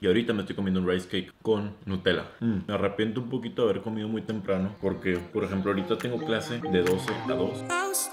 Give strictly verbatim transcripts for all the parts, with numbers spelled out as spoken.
Y ahorita me estoy comiendo un rice cake con Nutella. Mm, me arrepiento un poquito de haber comido muy temprano porque, por ejemplo, ahorita tengo clase de doce a dos.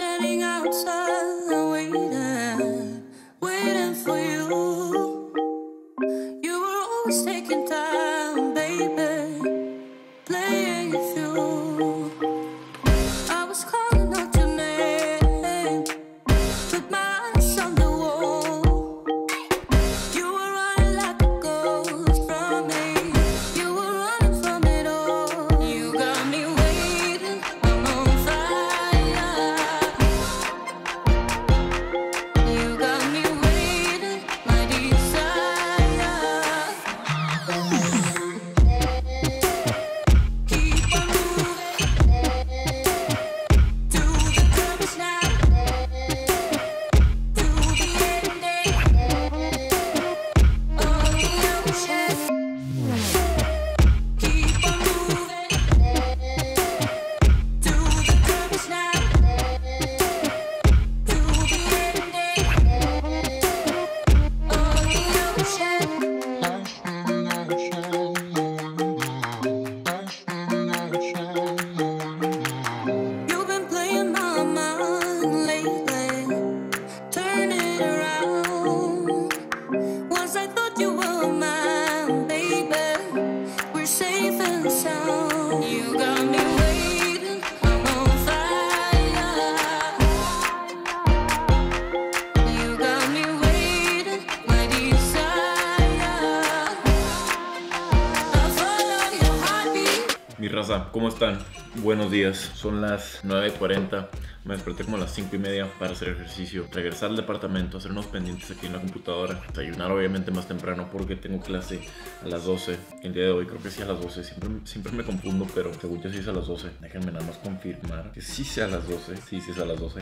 Mi raza, ¿cómo están? Buenos días, son las nueve cuarenta. Me desperté como a las cinco y media para hacer ejercicio, regresar al departamento, hacer unos pendientes aquí en la computadora, desayunar obviamente más temprano porque tengo clase a las doce. El día de hoy creo que sí a las doce, siempre, siempre me confundo, pero según yo sí es a las doce. Déjenme nada más confirmar que sí sea a las doce, sí, sí es a las doce.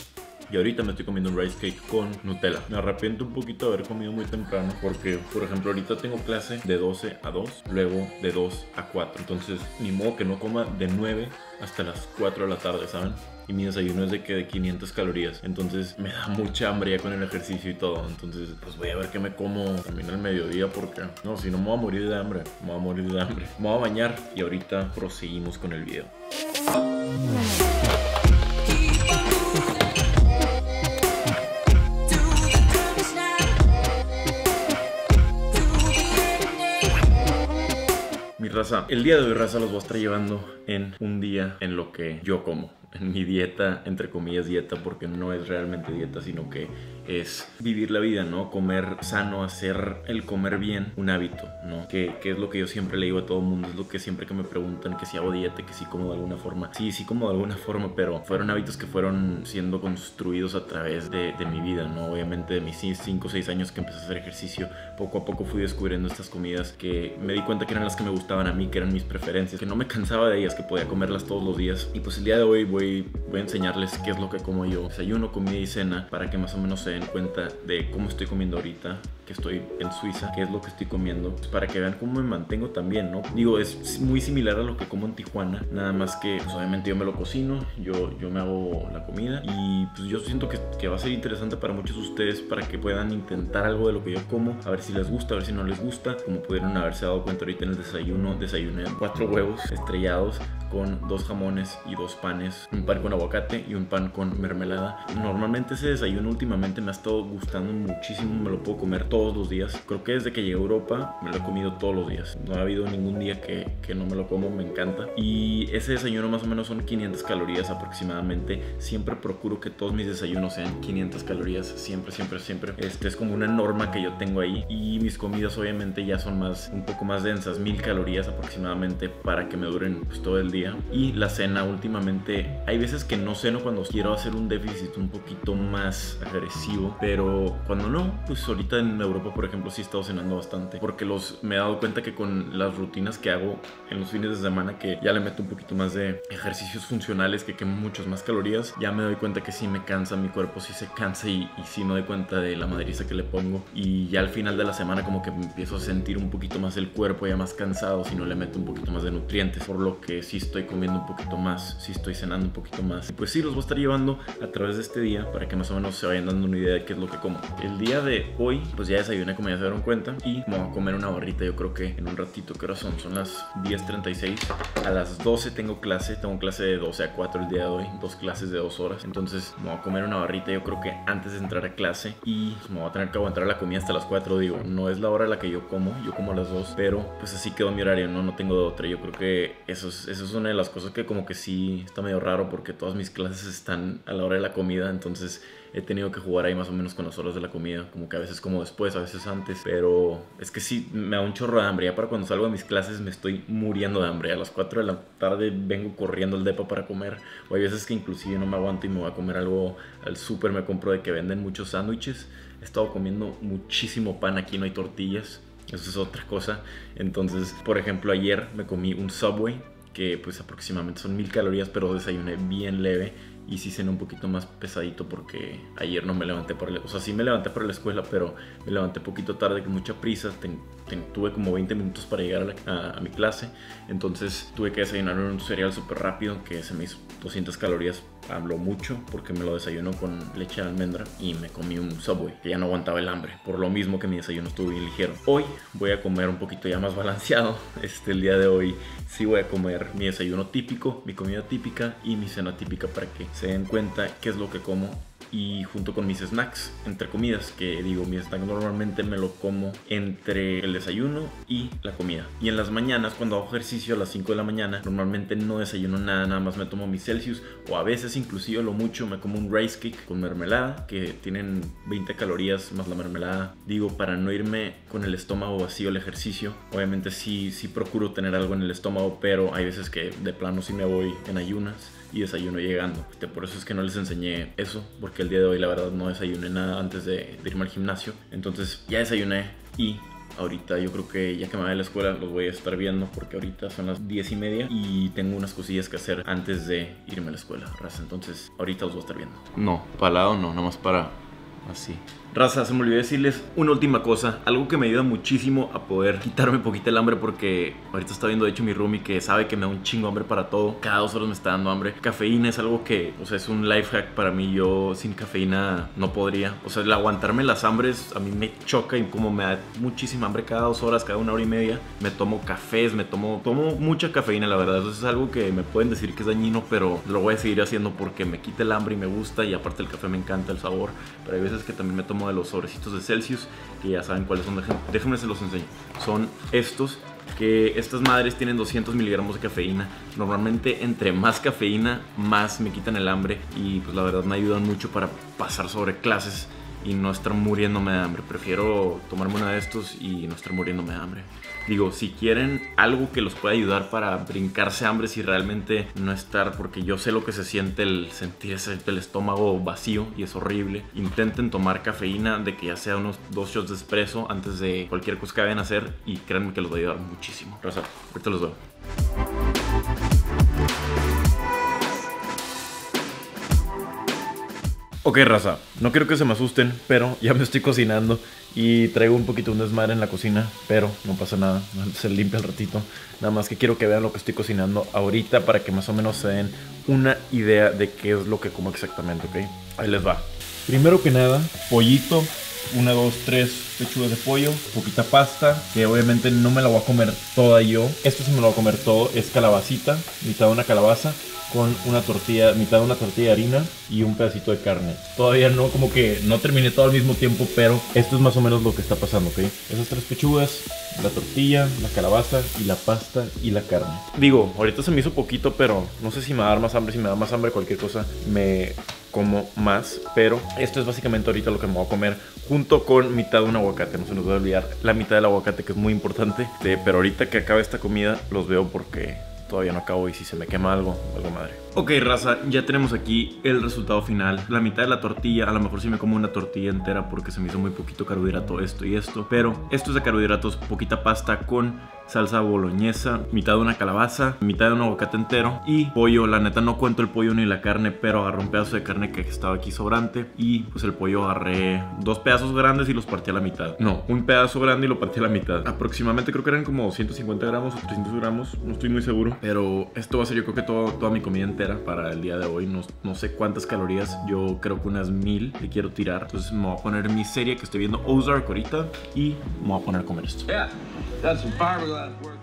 Y ahorita me estoy comiendo un rice cake con Nutella. Me arrepiento un poquito de haber comido muy temprano porque, por ejemplo, ahorita tengo clase de doce a dos, luego de dos a cuatro. Entonces, ni modo que no coma de nueve hasta las cuatro de la tarde, ¿saben? Y mi desayuno es de que de quinientas calorías. Entonces me da mucha hambre ya con el ejercicio y todo. Entonces pues voy a ver qué me como también al mediodía porque no, si no me voy a morir de hambre. Me voy a morir de hambre. Me voy a bañar y ahorita proseguimos con el video. Mi raza, el día de hoy, raza, los voy a estar llevando en un día en lo que yo como. En mi dieta, entre comillas dieta, porque no es realmente dieta, sino que es vivir la vida, ¿no? Comer sano, hacer el comer bien un hábito, ¿no? Que, que es lo que yo siempre le digo a todo el mundo, es lo que siempre que me preguntan que si hago dieta, que si como de alguna forma. Sí, sí como de alguna forma, pero fueron hábitos que fueron siendo construidos a través de, de mi vida, ¿no? Obviamente de mis cinco o seis años que empecé a hacer ejercicio, poco a poco fui descubriendo estas comidas que me di cuenta que eran las que me gustaban a mí, que eran mis preferencias, que no me cansaba de ellas, que podía comerlas todos los días. Y pues el día de hoy voy Voy, voy a enseñarles qué es lo que como yo, desayuno, comida y cena, para que más o menos se den cuenta de cómo estoy comiendo ahorita, que estoy en Suiza, qué es lo que estoy comiendo, pues para que vean cómo me mantengo también, ¿no? Digo, es muy similar a lo que como en Tijuana, nada más que pues, obviamente yo me lo cocino, yo, yo me hago la comida y pues yo siento que, que va a ser interesante para muchos de ustedes para que puedan intentar algo de lo que yo como, a ver si les gusta, a ver si no les gusta. Como pudieron haberse dado cuenta ahorita en el desayuno, desayuné cuatro huevos estrellados con dos jamones y dos panes, un pan con aguacate y un pan con mermelada. Normalmente ese desayuno últimamente me ha estado gustando muchísimo, me lo puedo comer todos los días. Creo que desde que llegué a Europa me lo he comido todos los días, no ha habido ningún día que, que no me lo como, me encanta. Y ese desayuno más o menos son quinientas calorías aproximadamente. Siempre procuro que todos mis desayunos sean quinientas calorías, siempre, siempre, siempre. Este es como una norma que yo tengo ahí. Y mis comidas obviamente ya son más, un poco más densas, mil calorías aproximadamente para que me duren pues, todo el día. Y la cena últimamente, hay veces que no ceno cuando quiero hacer un déficit un poquito más agresivo, pero cuando no, pues ahorita en Europa por ejemplo sí he estado cenando bastante, porque los, me he dado cuenta que con las rutinas que hago en los fines de semana, que ya le meto un poquito más de ejercicios funcionales que queman muchas más calorías, ya me doy cuenta que sí me cansa, mi cuerpo sí se cansa y, y sí me doy cuenta de la madriza que le pongo, y ya al final de la semana como que me empiezo a sentir un poquito más el cuerpo ya más cansado si no le meto un poquito más de nutrientes, por lo que sí estoy comiendo un poquito más, sí estoy cenando llenando un poquito más. Y pues sí, los voy a estar llevando a través de este día para que más o menos se vayan dando una idea de qué es lo que como. El día de hoy pues ya desayuné, como ya se dieron cuenta, y me voy a comer una barrita yo creo que en un ratito. ¿Qué hora son? Son las diez treinta y seis. A las doce tengo clase, tengo clase de doce a cuatro el día de hoy, dos clases de dos horas. Entonces me voy a comer una barrita yo creo que antes de entrar a clase, y me voy a tener que aguantar la comida hasta las cuatro. Digo, no es la hora a la que yo como, yo como a las dos, pero pues así quedó mi horario, no, no tengo de otra. Yo creo que eso es, eso es una de las cosas que como que sí está medio raro, porque todas mis clases están a la hora de la comida, entonces he tenido que jugar ahí más o menos con las horas de la comida, como que a veces como después, a veces antes, pero es que sí, me da un chorro de hambre. Ya para cuando salgo de mis clases me estoy muriendo de hambre. A las cuatro de la tarde vengo corriendo al depa para comer, o hay veces que inclusive no me aguanto y me voy a comer algo al súper. Me compro de que venden muchos sándwiches. He estado comiendo muchísimo pan, aquí no hay tortillas, eso es otra cosa. Entonces, por ejemplo, ayer me comí un Subway, que pues aproximadamente son mil calorías, pero desayuné bien leve. Y sí cené un poquito más pesadito porque ayer no me levanté por la... O sea, sí me levanté para la escuela, pero me levanté poquito tarde con mucha prisa. Ten, ten, tuve como veinte minutos para llegar a, la, a, a mi clase. Entonces tuve que desayunar un cereal súper rápido que se me hizo doscientas calorías. Habló mucho porque me lo desayuno con leche de almendra, y me comí un Subway que ya no aguantaba el hambre, por lo mismo que mi desayuno estuvo bien ligero. Hoy voy a comer un poquito ya más balanceado. Este, el día de hoy sí voy a comer mi desayuno típico, mi comida típica y mi cena típica, para que se den cuenta qué es lo que como. Y junto con mis snacks, entre comidas, que digo, mi snack normalmente me lo como entre el desayuno y la comida. Y en las mañanas, cuando hago ejercicio a las cinco de la mañana, normalmente no desayuno nada, nada más me tomo mis Celsius, o a veces inclusive lo mucho me como un rice cake con mermelada, que tienen veinte calorías más la mermelada. Digo, para no irme con el estómago vacío al ejercicio. Obviamente sí, sí procuro tener algo en el estómago, pero hay veces que de plano sí me voy en ayunas y desayuno llegando. Por eso es que no les enseñé eso, porque el día de hoy la verdad no desayuné nada antes de, de irme al gimnasio. Entonces ya desayuné, y ahorita yo creo que ya que me vaya a la escuela los voy a estar viendo, porque ahorita son las diez y media y tengo unas cosillas que hacer antes de irme a la escuela, raza. Entonces ahorita los voy a estar viendo. No, para lado no, nada más para así. Raza, se me olvidó decirles una última cosa, algo que me ayuda muchísimo a poder quitarme un poquito el hambre, porque ahorita está viendo de hecho mi roomie, que sabe que me da un chingo hambre para todo. Cada dos horas me está dando hambre. Cafeína es algo que, o sea, es un life hack para mí. Yo sin cafeína no podría. O sea, el aguantarme las hambres a mí me choca, y como me da muchísima hambre cada dos horas, cada una hora y media, me tomo cafés, me tomo, tomo mucha cafeína, la verdad. Eso es algo que me pueden decir que es dañino, pero lo voy a seguir haciendo porque me quita el hambre y me gusta, y aparte el café me encanta el sabor. Pero hay veces que también me tomo de los sobrecitos de Celsius, que ya saben cuáles son. Déjenme se los enseño. Son estos, que estas madres tienen doscientos miligramos de cafeína. Normalmente entre más cafeína, más me quitan el hambre, y pues la verdad me ayudan mucho para pasar sobre clases y no estar muriéndome de hambre. Prefiero tomarme una de estos y no estar muriéndome de hambre. Digo, si quieren algo que los pueda ayudar para brincarse hambre y realmente no estar, porque yo sé lo que se siente el sentir ese, el estómago vacío, y es horrible. Intenten tomar cafeína, de que ya sea unos dos shots de espresso antes de cualquier cosa que vayan a hacer, y créanme que los va a ayudar muchísimo. Raza, ahorita los veo. Ok, raza, no quiero que se me asusten, pero ya me estoy cocinando y traigo un poquito un desmadre en la cocina, pero no pasa nada, se limpia al ratito. Nada más que quiero que vean lo que estoy cocinando ahorita, para que más o menos se den una idea de qué es lo que como exactamente, ¿ok? Ahí les va. Primero que nada, pollito, una, dos, tres pechugas de pollo, poquita pasta, que obviamente no me la voy a comer toda yo. Esto sí me lo voy a comer todo, es calabacita, mitad de una calabaza, con una tortilla, mitad de una tortilla de harina y un pedacito de carne. Todavía no, como que no terminé todo al mismo tiempo, pero esto es más o menos lo que está pasando, ¿ok? Esas tres pechugas, la tortilla, la calabaza y la pasta y la carne. Digo, ahorita se me hizo poquito, pero no sé si me va a dar más hambre. Si me da más hambre, cualquier cosa me como más, pero esto es básicamente ahorita lo que me voy a comer, junto con mitad de un aguacate. No se nos va a olvidar la mitad del aguacate, que es muy importante. Eh, pero ahorita que acabe esta comida los veo, porque todavía no acabo, y si se me quema algo, algo madre. Ok, raza, ya tenemos aquí el resultado final. La mitad de la tortilla, a lo mejor sí me como una tortilla entera porque se me hizo muy poquito carbohidrato esto y esto, pero esto es de carbohidratos, poquita pasta con salsa boloñesa, mitad de una calabaza, mitad de un aguacate entero y pollo. La neta no cuento el pollo ni la carne, pero agarré un pedazo de carne que estaba aquí sobrante, y pues el pollo agarré dos pedazos grandes y los partí a la mitad. No, un pedazo grande y lo partí a la mitad. Aproximadamente creo que eran como ciento cincuenta gramos o trescientos gramos, no estoy muy seguro, pero esto va a ser yo creo que todo, toda mi comida entera. entera para el día de hoy. No, no sé cuántas calorías, yo creo que unas mil le quiero tirar. Entonces me voy a poner mi serie que estoy viendo, Ozark, ahorita, y me voy a poner a comer esto. Yeah, that's some fiberglass work.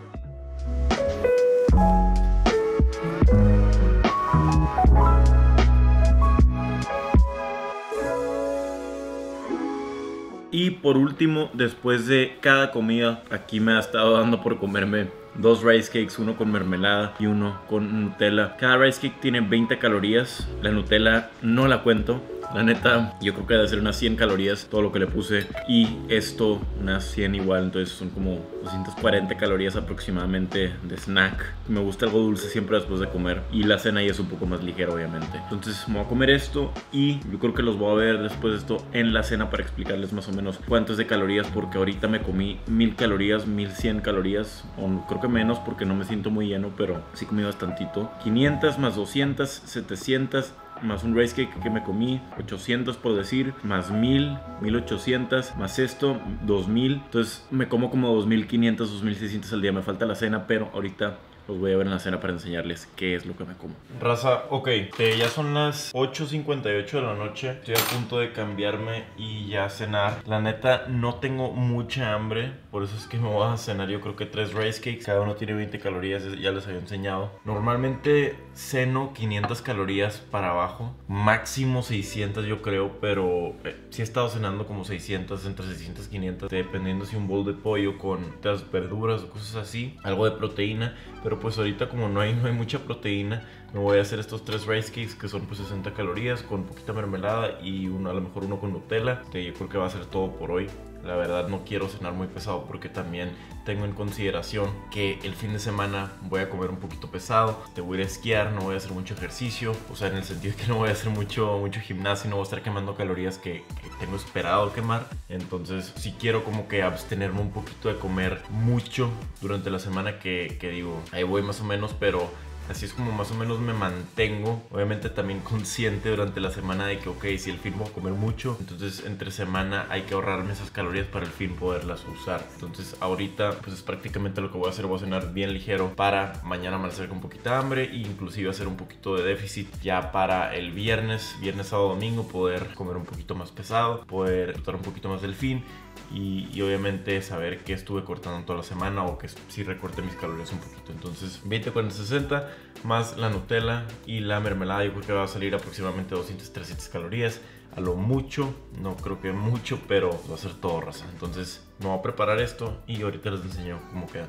Y por último, después de cada comida, aquí me ha estado dando por comerme dos rice cakes, uno con mermelada y uno con Nutella. Cada rice cake tiene veinte calorías. La Nutella no la cuento. La neta, yo creo que debe ser unas cien calorías todo lo que le puse. Y esto, unas cien igual. Entonces son como doscientas cuarenta calorías aproximadamente de snack. Me gusta algo dulce siempre después de comer. Y la cena ya es un poco más ligera, obviamente. Entonces me voy a comer esto. Y yo creo que los voy a ver después de esto en la cena para explicarles más o menos cuánto es de calorías. Porque ahorita me comí mil calorías, mil cien calorías. O creo que menos porque no me siento muy lleno, pero sí comí bastantito. quinientas más doscientas, setecientas. Más un rice cake que me comí, ochocientos por decir, más mil, mil ochocientos, más esto, dos mil. Entonces me como como dos mil quinientos, dos mil seiscientos al día. Me falta la cena, pero ahorita los voy a ver en la cena para enseñarles qué es lo que me como. Raza, ok, eh, ya son las ocho cincuenta y ocho de la noche. Estoy a punto de cambiarme y ya cenar. La neta, no tengo mucha hambre, por eso es que me voy a cenar yo creo que tres rice cakes. Cada uno tiene veinte calorías, ya les había enseñado. Normalmente ceno quinientas calorías para abajo, máximo seiscientas yo creo, pero eh, sí he estado cenando como seiscientas, entre seiscientas y quinientas, dependiendo si un bowl de pollo con las verduras o cosas así, algo de proteína. Pero pues ahorita como no hay, no hay mucha proteína, me voy a hacer estos tres rice cakes que son pues sesenta calorías con poquita mermelada y uno, a lo mejor uno con Nutella. Que yo creo que va a ser todo por hoy. La verdad no quiero cenar muy pesado porque también tengo en consideración que el fin de semana voy a comer un poquito pesado. Te voy a ir a esquiar, no voy a hacer mucho ejercicio. O sea, en el sentido de que no voy a hacer mucho, mucho gimnasio, no voy a estar quemando calorías que, que tengo esperado quemar. Entonces sí quiero como que abstenerme un poquito de comer mucho durante la semana, que, que digo, ahí voy más o menos, pero así es como más o menos me mantengo. Obviamente también consciente durante la semana de que, ok, si el fin voy a comer mucho, entonces entre semana hay que ahorrarme esas calorías para el fin poderlas usar. Entonces ahorita pues es prácticamente lo que voy a hacer. Voy a cenar bien ligero para mañana amanecer con poquita hambre e inclusive hacer un poquito de déficit ya para el viernes, viernes, sábado, domingo, poder comer un poquito más pesado, poder disfrutar un poquito más del fin. Y, y obviamente saber que estuve cortando toda la semana o que sí recorté mis calorías un poquito. Entonces veinte, cuarenta, sesenta más la Nutella y la mermelada, yo creo que va a salir aproximadamente doscientas, trescientas calorías. A lo mucho, no creo que mucho, pero va a ser todo, raza. Entonces me voy a preparar esto y ahorita les enseño cómo queda.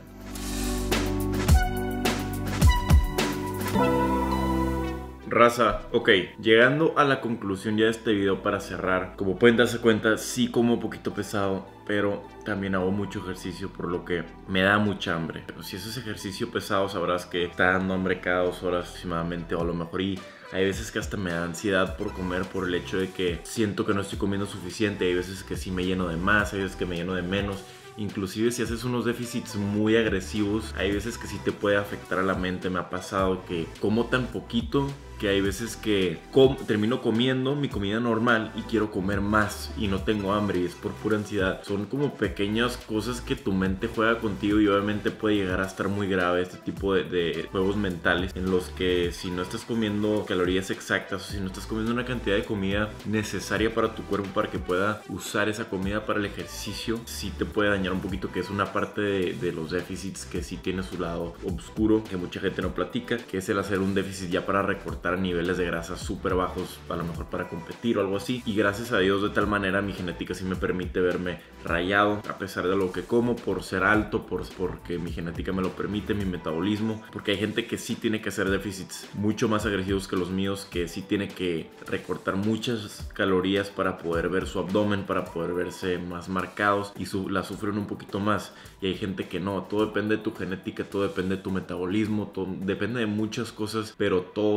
Raza, ok, llegando a la conclusión ya de este video para cerrar. Como pueden darse cuenta, sí como un poquito pesado, pero también hago mucho ejercicio, por lo que me da mucha hambre. Pero si haces ejercicio pesado, sabrás que está dando hambre cada dos horas aproximadamente, o a lo mejor y hay veces que hasta me da ansiedad por comer por el hecho de que siento que no estoy comiendo suficiente. Hay veces que sí me lleno de más, hay veces que me lleno de menos. Inclusive si haces unos déficits muy agresivos, hay veces que sí te puede afectar a la mente. Me ha pasado que como tan poquito que hay veces que com termino comiendo mi comida normal y quiero comer más y no tengo hambre y es por pura ansiedad. Son como pequeñas cosas que tu mente juega contigo y obviamente puede llegar a estar muy grave este tipo de, de juegos mentales en los que si no estás comiendo calorías exactas o si no estás comiendo una cantidad de comida necesaria para tu cuerpo para que pueda usar esa comida para el ejercicio, sí te puede dañar un poquito, que es una parte de, de los déficits que sí tiene su lado oscuro, que mucha gente no platica, que es el hacer un déficit ya para recortar niveles de grasa súper bajos, a lo mejor para competir o algo así. Y gracias a Dios, de tal manera mi genética sí me permite verme rayado a pesar de lo que como, por ser alto, por, porque mi genética me lo permite, mi metabolismo. Porque hay gente que sí tiene que hacer déficits mucho más agresivos que los míos, que sí tiene que recortar muchas calorías para poder ver su abdomen, para poder verse más marcados, y su, la sufren un poquito más. Y hay gente que no. Todo depende de tu genética, todo depende de tu metabolismo, todo, depende de muchas cosas, pero todos podemos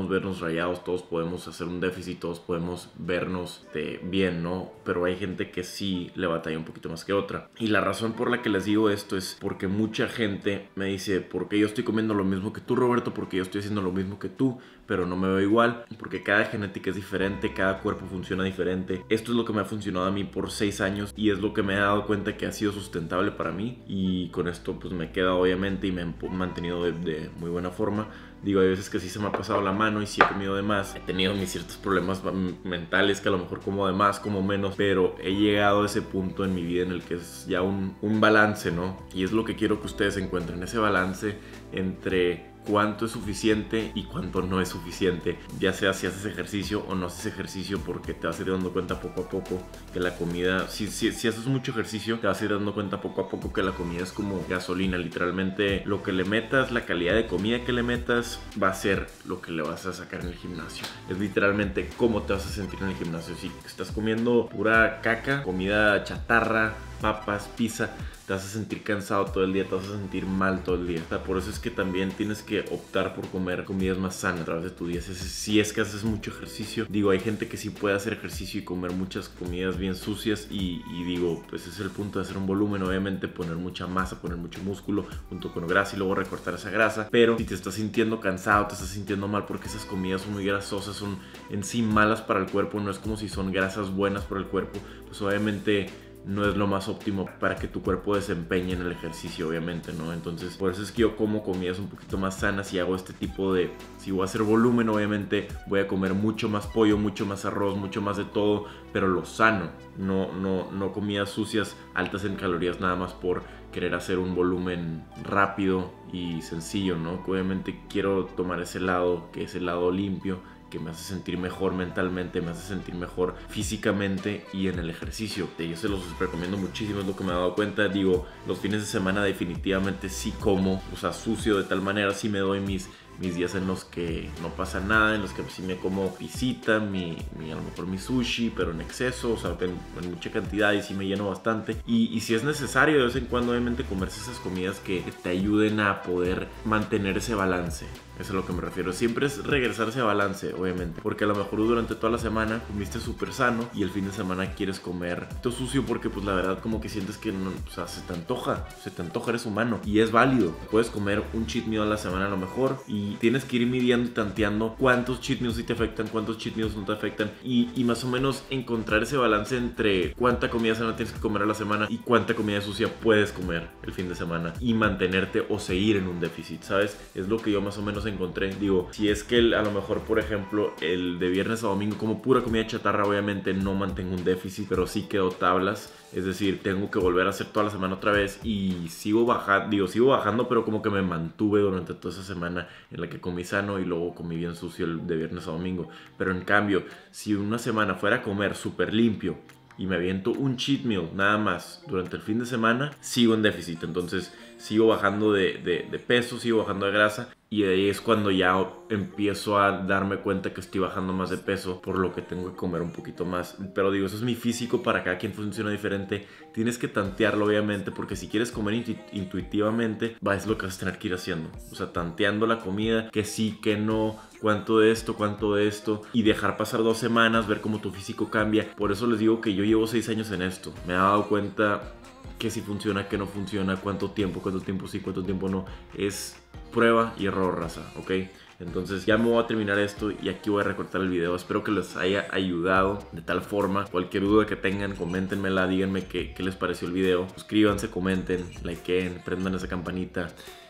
podemos vernos rayados, todos podemos hacer un déficit, todos podemos vernos de bien, ¿no? Pero hay gente que sí le batalla un poquito más que otra. Y la razón por la que les digo esto es porque mucha gente me dice, ¿por qué yo estoy comiendo lo mismo que tú, Roberto? Porque yo estoy haciendo lo mismo que tú, pero no me veo igual, porque cada genética es diferente, cada cuerpo funciona diferente. Esto es lo que me ha funcionado a mí por seis años y es lo que me he dado cuenta que ha sido sustentable para mí, y con esto pues me queda obviamente y me he mantenido de, de muy buena forma. Digo, hay veces que sí se me ha pasado la mano y sí he comido de más. He tenido mis ciertos problemas mentales que a lo mejor como de más, como menos, pero he llegado a ese punto en mi vida en el que es ya un, un balance, ¿no? Y es lo que quiero que ustedes encuentren, ese balance entre cuánto es suficiente y cuánto no es suficiente, ya sea si haces ejercicio o no haces ejercicio, porque te vas a ir dando cuenta poco a poco que la comida, si, si, si haces mucho ejercicio, te vas a ir dando cuenta poco a poco que la comida es como gasolina, literalmente lo que le metas, la calidad de comida que le metas va a ser lo que le vas a sacar en el gimnasio. Es literalmente cómo te vas a sentir en el gimnasio. Si estás comiendo pura caca, comida chatarra, papas, pizza, te vas a sentir cansado todo el día, te vas a sentir mal todo el día. O sea, por eso es que también tienes que optar por comer comidas más sanas a través de tu día. Si, si es que haces mucho ejercicio, digo, hay gente que sí puede hacer ejercicio y comer muchas comidas bien sucias y, y digo, pues es el punto de hacer un volumen, obviamente poner mucha masa, poner mucho músculo junto con grasa y luego recortar esa grasa. Pero si te estás sintiendo cansado, te estás sintiendo mal porque esas comidas son muy grasosas, son en sí malas para el cuerpo, no es como si son grasas buenas para el cuerpo, pues obviamente no es lo más óptimo para que tu cuerpo desempeñe en el ejercicio, obviamente, ¿no? Entonces, por eso es que yo como comidas un poquito más sanas y hago este tipo de... Si voy a hacer volumen, obviamente voy a comer mucho más pollo, mucho más arroz, mucho más de todo, pero lo sano. No, no, no comidas sucias, altas en calorías, nada más por querer hacer un volumen rápido y sencillo, ¿no? Obviamente quiero tomar ese lado, que es el lado limpio, que me hace sentir mejor mentalmente, me hace sentir mejor físicamente y en el ejercicio. Yo se los recomiendo muchísimo, es lo que me he dado cuenta. Digo, los fines de semana definitivamente sí como, o sea, sucio de tal manera, sí me doy mis... mis días en los que no pasa nada, en los que sí me como pisita, mi, mi, a lo mejor mi sushi, pero en exceso, o sea, en, en mucha cantidad y sí me lleno bastante. Y, y si es necesario de vez en cuando, obviamente, comerse esas comidas que te ayuden a poder mantener ese balance. Eso es a lo que me refiero. Siempre es regresarse a balance, obviamente. Porque a lo mejor durante toda la semana comiste súper sano y el fin de semana quieres comer todo sucio porque pues la verdad como que sientes que no, o sea, se te antoja. Se te antoja, eres humano. Y es válido. Puedes comer un cheat meal a la semana a lo mejor y tienes que ir midiendo y tanteando cuántos cheat meals sí te afectan, cuántos cheat meals no te afectan. Y, y más o menos encontrar ese balance entre cuánta comida sana tienes que comer a la semana y cuánta comida sucia puedes comer el fin de semana. Y mantenerte o seguir en un déficit, ¿sabes? Es lo que yo más o menos encontré. Digo, si es que el, a lo mejor, por ejemplo, el de viernes a domingo como pura comida chatarra, obviamente no mantengo un déficit, pero sí quedo tablas. Es decir, tengo que volver a hacer toda la semana otra vez y sigo bajando, digo, sigo bajando, pero como que me mantuve durante toda esa semana en la que comí sano y luego comí bien sucio el de viernes a domingo. Pero en cambio, si una semana fuera a comer súper limpio y me aviento un cheat meal nada más durante el fin de semana, sigo en déficit. Entonces sigo bajando de, de, de peso, sigo bajando de grasa. Y de ahí es cuando ya empiezo a darme cuenta que estoy bajando más de peso, por lo que tengo que comer un poquito más. Pero digo, eso es mi físico, para cada quien funciona diferente. Tienes que tantearlo, obviamente, porque si quieres comer intu intuitivamente, va, es lo que vas a tener que ir haciendo. O sea, tanteando la comida, que sí, que no, cuánto de esto, cuánto de esto. Y dejar pasar dos semanas, ver cómo tu físico cambia. Por eso les digo que yo llevo seis años en esto. Me he dado cuenta que si funciona, que no funciona, cuánto tiempo, cuánto tiempo sí, cuánto tiempo no. Es prueba y error, raza, ¿ok? Entonces ya me voy a terminar esto y aquí voy a recortar el video. Espero que les haya ayudado de tal forma. Cualquier duda que tengan, coméntenmela, díganme qué, qué les pareció el video. Suscríbanse, comenten, likeen, prendan esa campanita.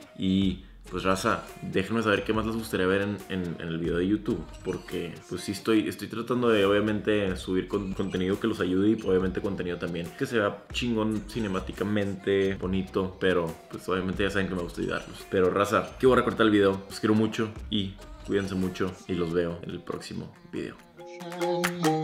Y pues raza, déjenme saber qué más les gustaría ver en, en, en el video de YouTube, porque pues sí estoy, estoy tratando de obviamente subir con, contenido que los ayude y obviamente contenido también que se vea chingón cinemáticamente, bonito, pero pues obviamente ya saben que me gusta ayudarlos. Pero raza, aquí voy a recortar el video, los quiero mucho y cuídense mucho y los veo en el próximo video.